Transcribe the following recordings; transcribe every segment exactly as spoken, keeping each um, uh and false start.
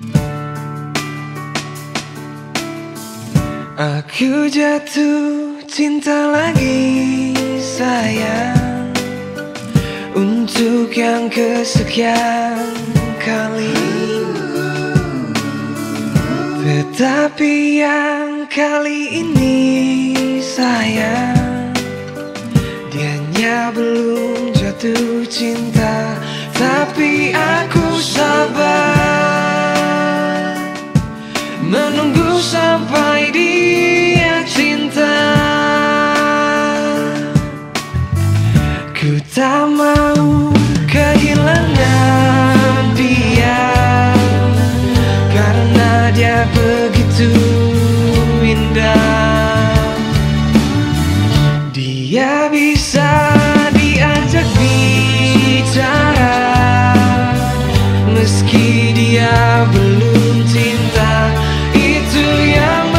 Aku jatuh cinta lagi sayang, untuk yang kesekian kali. Tetapi yang kali ini sayang, dianya belum jatuh cinta. Tapi aku sabar menunggu sampai dia cinta. Ku tak mau kehilangan dia, karena dia begitu indah. Dia bisa diajak bicara, meski dia belum cinta. Itu yang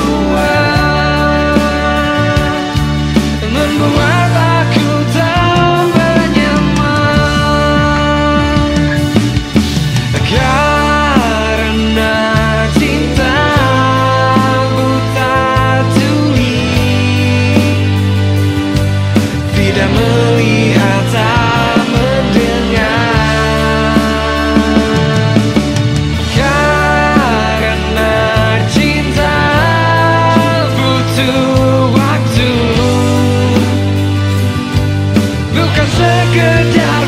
membuat Membuat aku tambah nyaman. Karena cinta buta tuli, tidak melihat tak mendengar. Karena cinta butuh waktu, bukan sekedar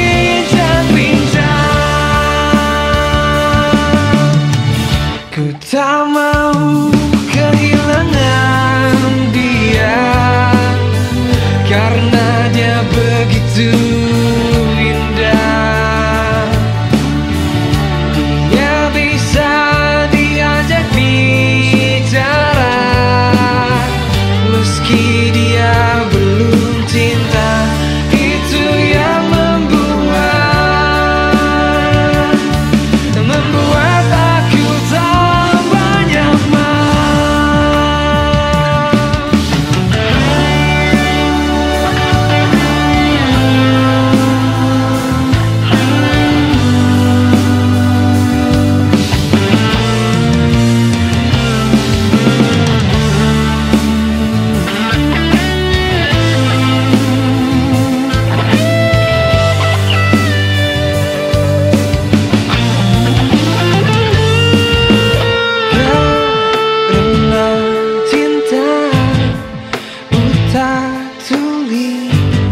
bincang-bincang. Ku tak mau kehilangan dia, karena dia begitu indah. Dia bisa diajak bicara, meski dia belum cinta. Itu yang membuat Membuat aku tambah nyaman. Karena cinta buta tuli,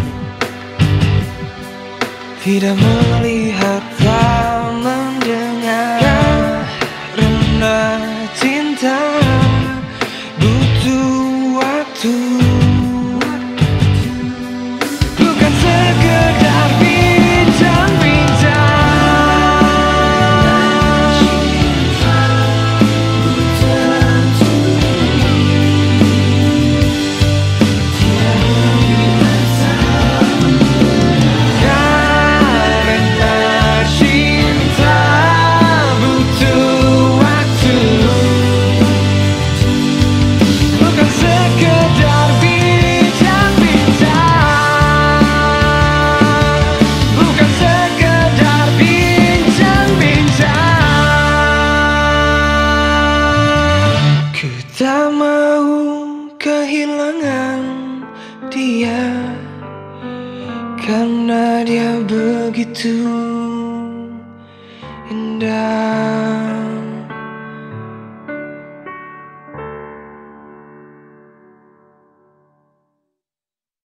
tidak melihat tak mendengar. Karena cinta butuh waktu, bukan sekedar bincang-bincang. Karena cinta butuh waktu, bukan sekedar bincang-bincang. Bukan sekedar bincang-bincang. Ku tak mau kehilangan dia, karena dia begitu indah.